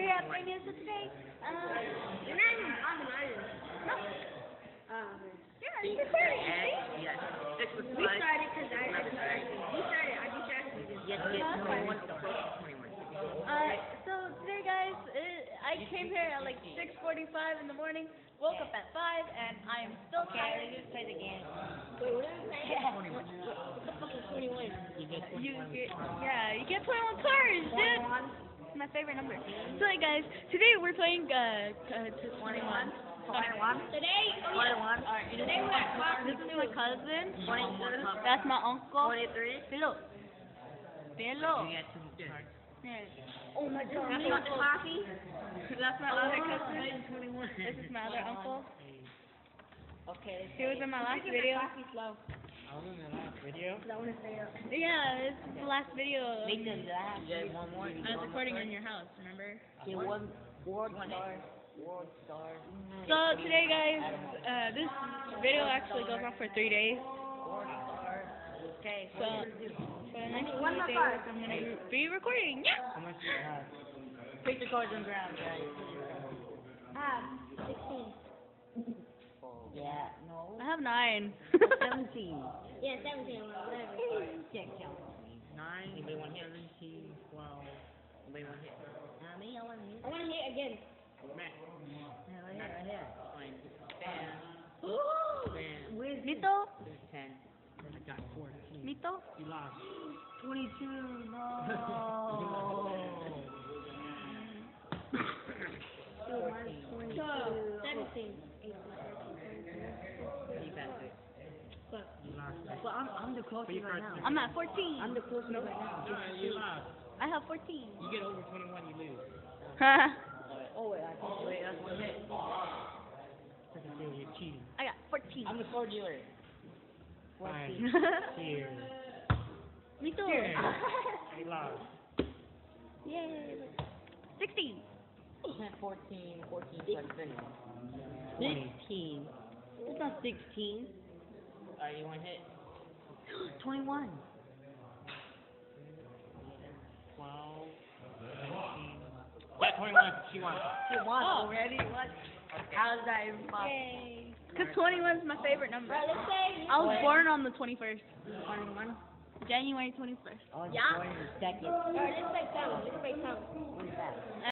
here at Play Music today. You're not even on the island. No. Yeah, it's recording, see? Yes. We started because I distracted you. You started, I distracted you. Yes, That's fine. 21. So today, guys, I came here at like 6:45 in the morning, woke up at 5, and I am still tired. Okay, let's play the game. Wait, what did I say? What the fuck is 21? You get 21. You get 21 cars, dude. It's my favorite number. So, hey, guys, today we're playing 21. 21? Today? Oh, yeah. Today we're at Fox. This is my cousin. 22. That's my uncle. 23. Hello. Hello. You get 2 cards. Yeah. Oh my God. That's You want the coffee? That's my other cousin. 21. This is my other uncle. Okay. He was in my last video. Coffee slow. I was in the last video. Because I want to stay up. Yeah, this is the last video. Make the last. You get one more. I was recording in your house, remember? Okay, one star. World star. So today, guys, this video actually goes on for 3 days. Okay, So for the next 3 one more days, card. I'm gonna be recording. Yeah. How much do you have? Pick the cards on the ground, guys. I have 16. Yeah, no. I have 9. 17. Yeah, 17, whatever. Can't count. 9. Anybody want to hit? 17, 12. Anybody want to hit? Me, I want to hit. I want to hit again. Matt. Yeah, right here. Fine. Bam. Where's Mito? There's 10. I got 14. Mito? You lost. 22? No. 17. 18. You got 6. You lost. But I'm the closest right now. I'm at 14. I'm the closest right now. You lost. I have 14. You get over 21, you lose. Oh, wait, that's one hit. You're cheating. I got 14. I'm the card dealer. Fine. Here. Mito. Here. You lost. Yay. 16. 14 plus 16. It's not 16. Alright, you want to hit? 21. 12. 13. Yeah, 21. She won. She won already? What? How is that even possible? Yay. Because 21 is my favorite number. Right, let's say. I was born on the 21st. 21? January 21st. I was born in the second. Alright, let's say 7. Let's say 7. What is that?